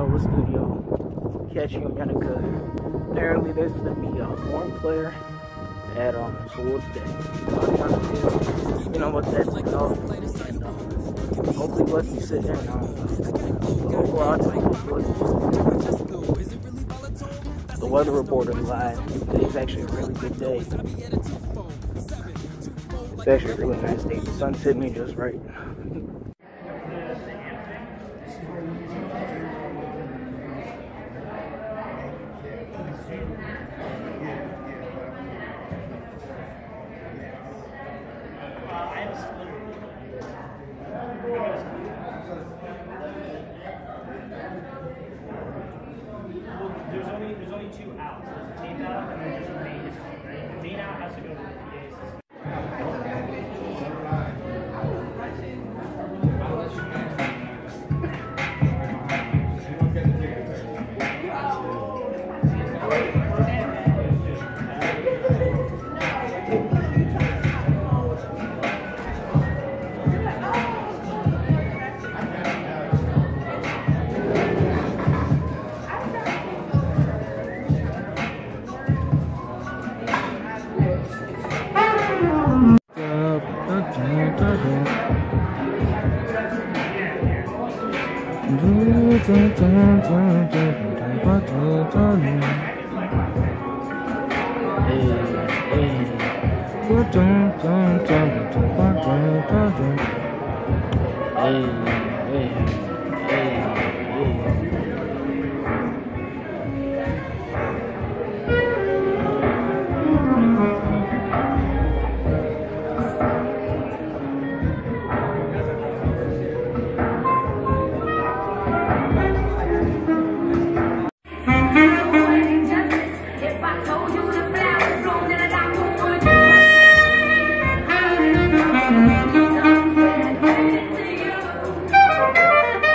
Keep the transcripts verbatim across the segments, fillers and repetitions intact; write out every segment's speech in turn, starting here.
Yo, what's good, y'all? Catch you on Yannicka. Apparently, there's gonna be a horn player at um Swords Day. So I'm trying to feel, you know, what that's about. And um, hopefully, let me sit there and um, overall, I think it's good. The weather reporter lied. Today's actually a really good day. It's actually a really nice day. The sun's hitting me just right. There's only there's only two outs. There's a tape out and then there's a main out. Right? The main out has to go to the P A system. Thank you.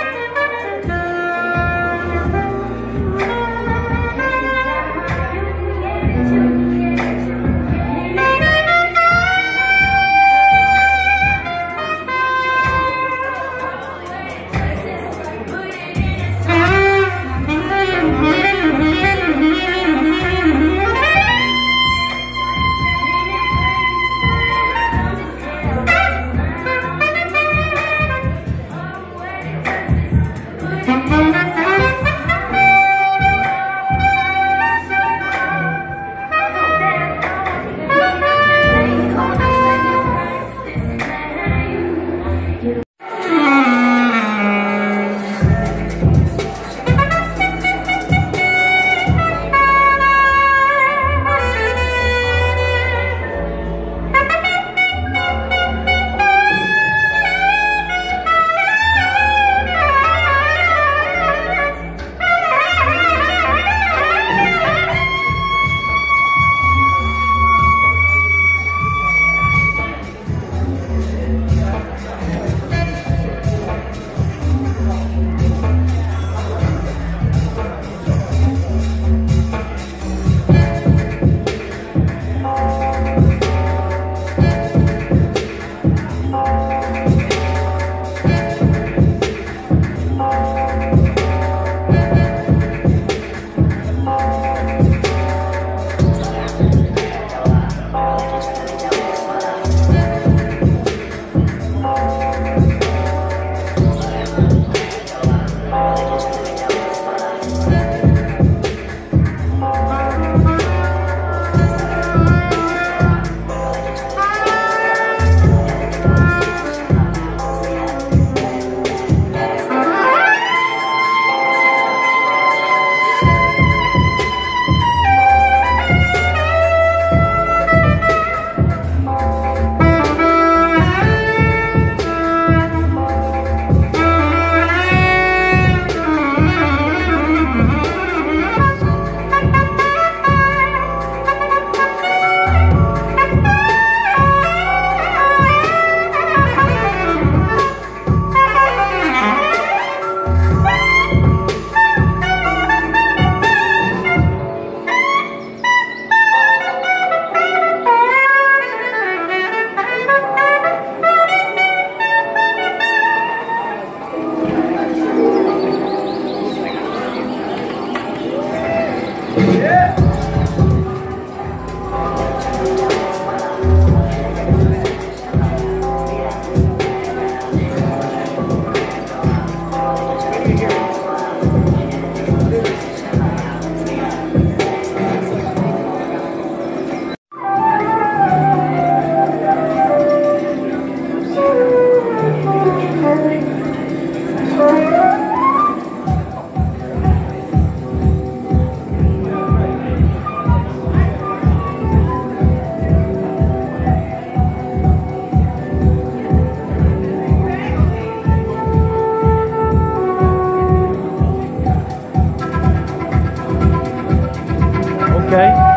Okay.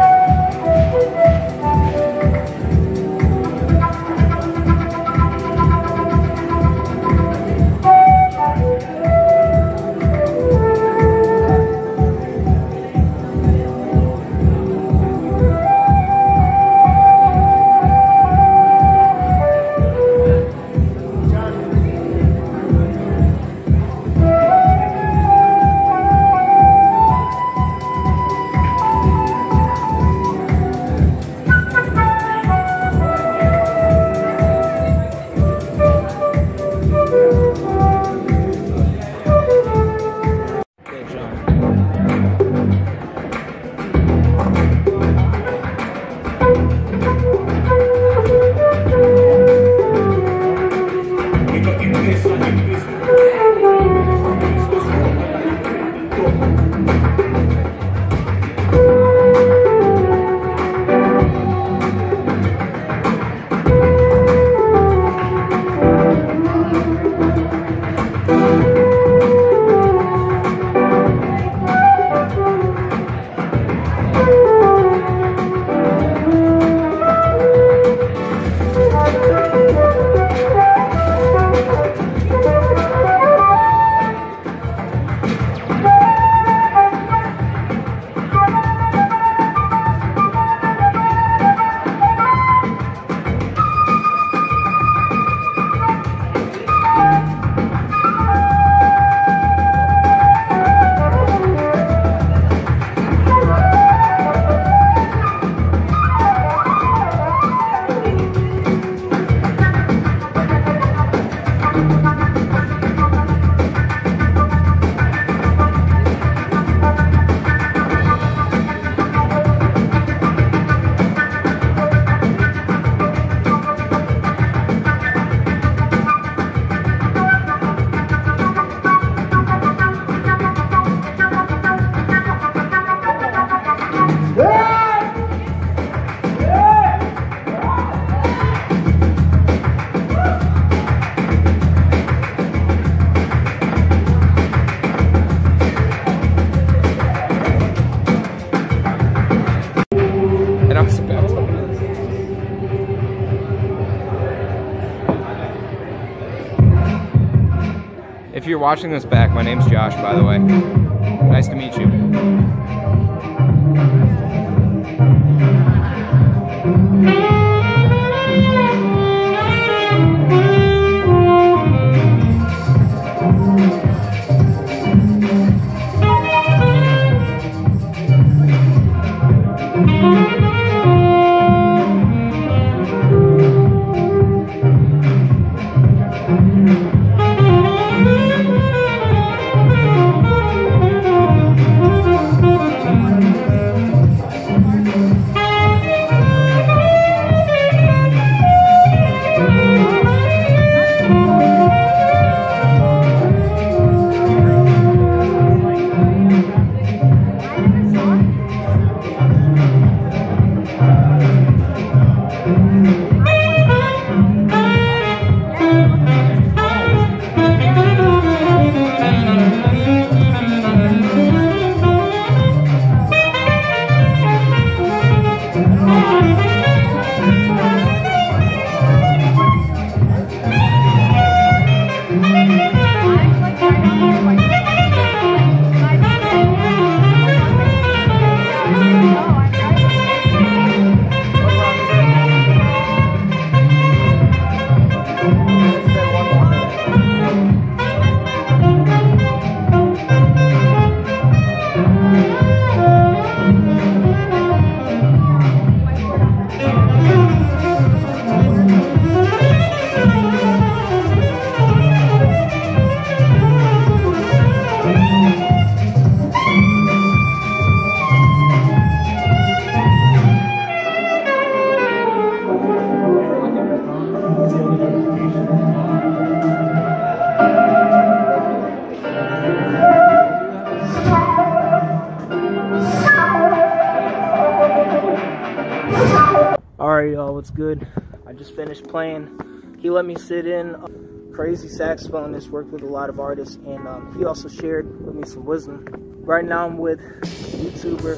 If you're watching this back, my name's Josh, by the way. Nice to meet you. Alright y'all, what's good? I just finished playing. He let me sit in. Crazy saxophonist, worked with a lot of artists, and um, he also shared with me some wisdom. Right now I'm with a YouTuber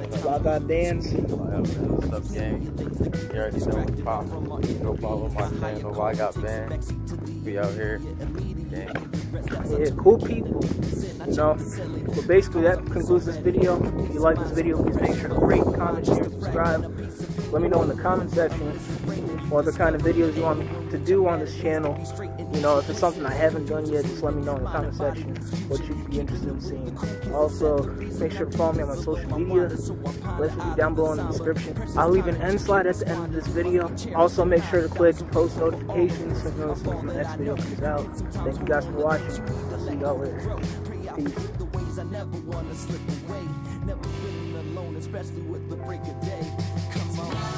I got dance. What's up, gang? You already know what's poppin'. Go follow my channel. I got band. We out here. Gang. Yeah, cool people. You know. But basically, that concludes this video. If you like this video, please make sure to rate, comment, share, subscribe. Let me know in the comment section what other kind of videos you want me to do on this channel. You know, if it's something I haven't done yet, just let me know in the comment section what you'd be interested in seeing. Also, make sure to follow me on my social media. Links will be down below in the description. I'll leave an end slide at the end of this video. Also, make sure to click post notifications so you know when the next video comes out. Thank you guys for watching. See y'all later. Peace. Never feeling alone, especially with the break of day. Come on.